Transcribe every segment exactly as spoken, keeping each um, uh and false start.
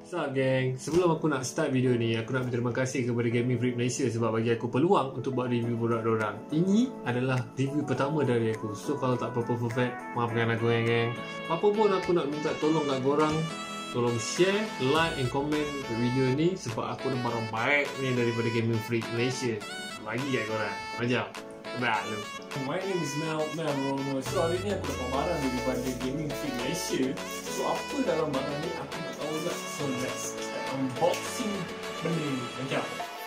So geng, sebelum aku nak start video ni, aku nak berterima kasih kepada Gaming Freak Malaysia sebab bagi aku peluang untuk buat review produk diorang. Ini adalah review pertama dari aku. So kalau tak apa-apa perfect, maafkan aku ya geng. Apa pun aku nak minta tolong kat korang, tolong share, like and comment video ni sebab aku ada barang baik ni daripada Gaming Freak Malaysia. Bagi kat korang. Macam dah lu. My name is Mel, Mel Romo. So hari ni aku dapat barang daripada Gaming Freak Malaysia. So apa dalam barang ni aku nak tahu juga. So let's unboxing benda ni. Macam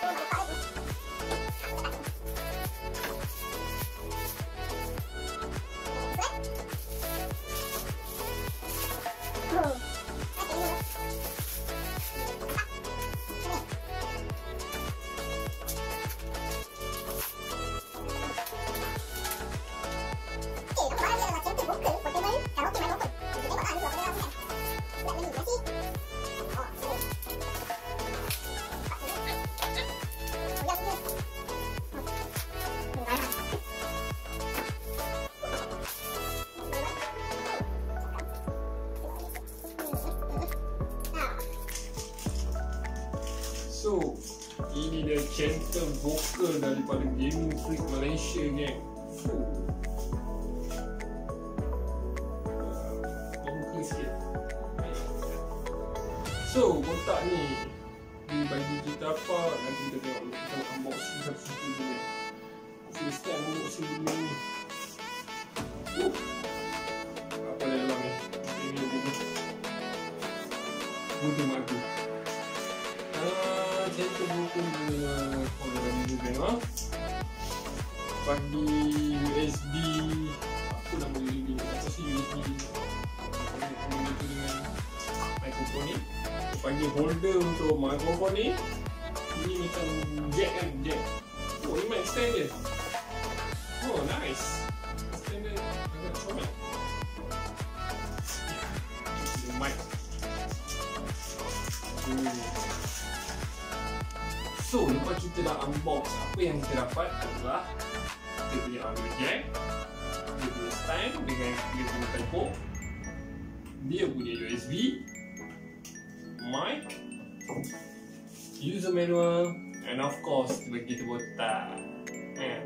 So, ini dia centre vocal daripada Gaming Freak Malaysia geng. Fuh. Buka sikit. So, kotak ni dibagi kita apa? Nanti kita tengok dulu. Kita unboxing satu-satu dulu. First time unboxing dulu ni. Uh. Apa dalam ni? Ini dia. Butuh madu. Centre vocal dengan folder ni juga. Bagi U S B, apa nama U S B? Apa sih U S B? Itu dengan mikrofon ni. Bagi holder untuk mikrofon ni. Ini macam jack kan, jack. Oh, ini mic stand dia. Oh, nice. Stand dia agak comel. Ini mic. Hmm. So, lepas kita dah unbox, apa yang kita dapat adalah kita punya audio jack, dia punya stand dengan dia punya telco, dia punya U S B, mic, user manual, and of course bagi kita botak. Eh.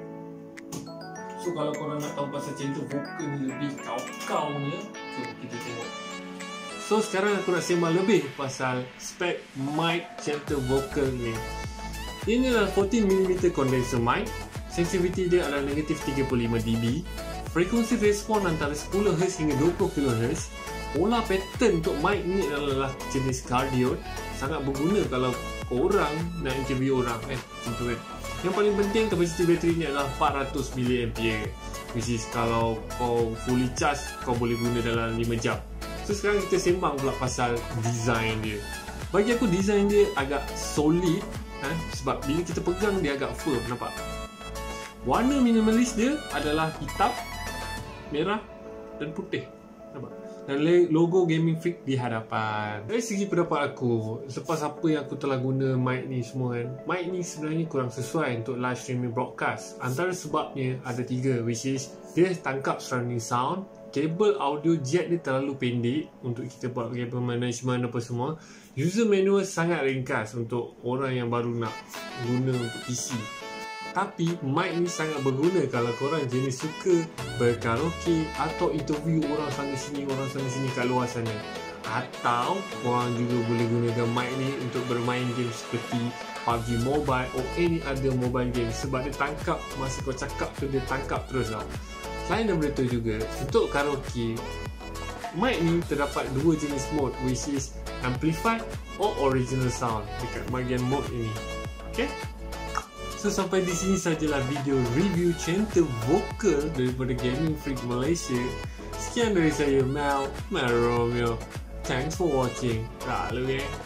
So, kalau korang nak tahu pasal centre vocal ni lebih kau-kaunya, so kita tengok. So, sekarang aku nak sembang lebih pasal spek mic centre vocal ni. Ini adalah fourteen millimeter condenser mic. Sensitivity dia adalah negatif tiga puluh lima decibel. Frekuensi respon antara sepuluh hertz hingga dua puluh kilohertz. Pola pattern untuk mic ni adalah jenis cardioid. Sangat berguna kalau korang nak interview orang eh, macam kan. Yang paling penting kapasiti bateri ni adalah empat ratus miliampere. Which is kalau kau fully charge kau boleh guna dalam lima jam. So sekarang kita sembang pula pasal design dia. Bagi aku design dia agak solid. Ha? Sebab bila kita pegang dia agak firm, nampak? Warna minimalis dia adalah hitam, merah dan putih, nampak? Dan logo Gaming Freak di hadapan. Dari segi pendapat aku, selepas apa yang aku telah guna mic ni semua kan, mic ni sebenarnya kurang sesuai untuk live streaming broadcast. Antara sebabnya ada tiga, which is dia tangkap surrounding sound, kabel audio jack dia terlalu pendek untuk kita buat kabel management apa semua. User manual sangat ringkas untuk orang yang baru nak guna untuk P C. Tapi mic ni sangat berguna kalau korang jenis suka berkaraoke atau interview orang sana sini, orang sana sini kat luar sana. Atau korang juga boleh gunakan mic ni untuk bermain game seperti P U B G Mobile or any other mobile game. Sebab dia tangkap, masa kau cakap tu dia tangkap terus tau. Selain daripada itu juga, untuk karaoke, mic ni terdapat dua jenis mode, which is amplified or original sound dekat bahagian mode ini. Okay? So sampai di sini sajalah video review centre vocal daripada Gaming Freak Malaysia. Sekian dari saya Mel, Mel Romeo. Thanks for watching. Lalu ya.